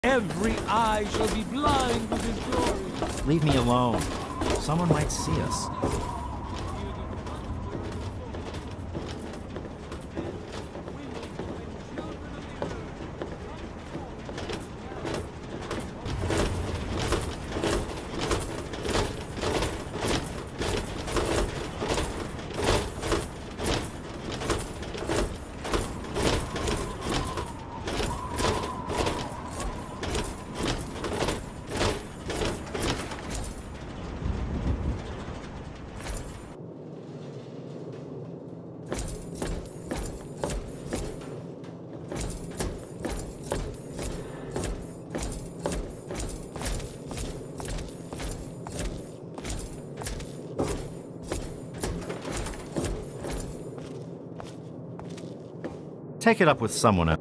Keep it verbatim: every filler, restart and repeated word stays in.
Every eye shall be blind with his glory. Leave me alone. Someone might see us. Take it up with someone else.